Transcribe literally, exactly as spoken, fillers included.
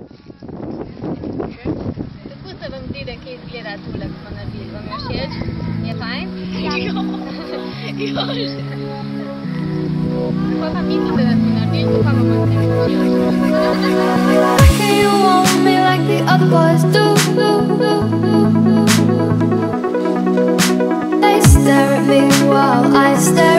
Pustę wam gdje da kje izgleda tule, ko smo naredili. Vam je všeč? Je fajn? Još. Kako pa mislite, da smo naredili, kako pa bomo Can you want me like the other boys do? They stare at me while I stare